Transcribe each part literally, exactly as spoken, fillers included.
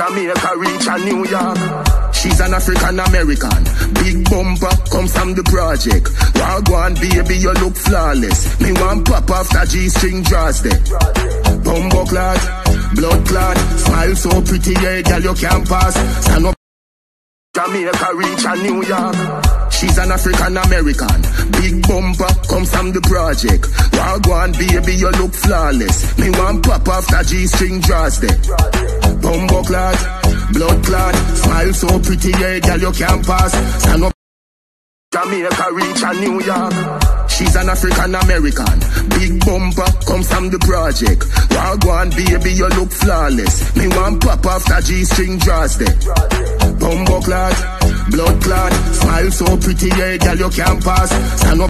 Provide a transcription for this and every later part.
Jamaica reach a New York. She's an African American. Big bumper comes from the project. Wagwan baby, you look flawless. Me want pop after G-string draws there. Bumbo clad, blood clad, smile so pretty, yeah, girl you can't pass. Stand up. Jamaica reach a New York. She's an African American. Big bumper comes from the project. Wagwan baby, you look flawless. Me want pop after G-string draws there. Bumbo clad, blood clad, smile so pretty, yeah, girl you can't pass. Stand up. Jamaica reach a New York. She's an African American. Big bumper comes from the project. Wagwan baby, you look flawless. Me want pop after G-string draws there. Bumbo clad, blood clad, smile so pretty, yeah, girl you can't pass. Stand up.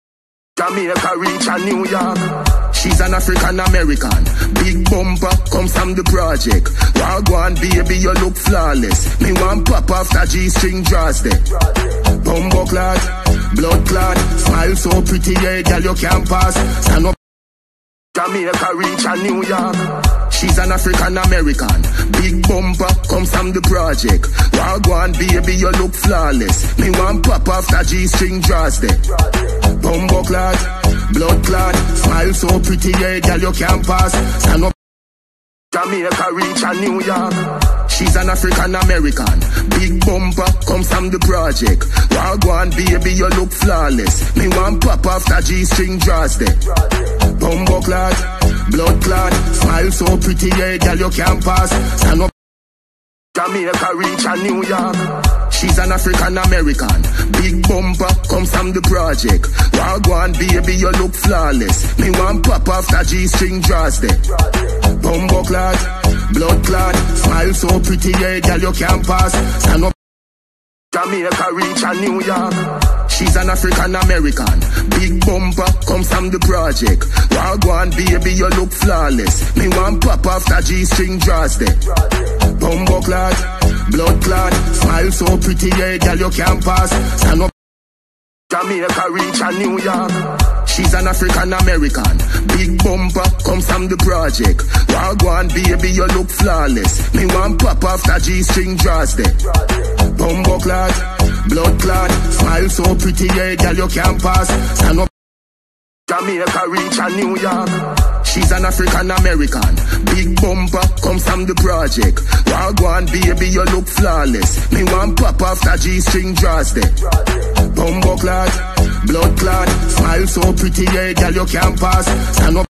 Jamaica reach a New York. She's an African American. Big bumper comes from the project. Wagwan baby, you look flawless. Me want pop after G-string draws there. Bumbo clad, blood clad, smile so pretty, yeah, girl you can't pass. Stand up. Jamaica reach a New York. She's an African American. Big bumper comes from the project. Wagwan baby, you look flawless. Me want pop after G-string draws there. Bumbo clad, blood clad, smile so pretty, yeah, girl you can't pass. Stand up. Jamaica reach a New York. She's an African American. Big bumper comes from the project. Wagwan baby, you look flawless. Me want pop after G-string draws there. Bumbo clad, blood clad, smile so pretty, yeah, girl you can't pass. Stand up. Jamaica reach a New York. She's an African American. Big bumper comes from the project. Wagwan baby, you look flawless. Me want pop after G-string draws there. Bumbo clad, blood clad, smile so pretty, yeah, girl you can't pass. Stand up. Jamaica reach a New York. She's an African American. Big bumper comes from the project. Wagwan baby, you look flawless. Me want pop after G-string draws there. Bumbo clad, blood clad, smile so pretty, yeah, girl you can't pass. Stand up. Jamaica reach a New York. She's an African American. Big bumper comes from the project. Wagwan baby, you look flawless. Me want pop after G-string draws there. Bumbo clad, blood clad, smile so pretty, yeah, girl you can't pass. Stand up. Jamaica reach a New York. She's an African American. Big bumper comes from the project. Wagwan baby, you look flawless. Me want pop after G-string draws there. Bumbo clad, blood clad, smile so pretty, yeah, girl you can't pass. Stand up.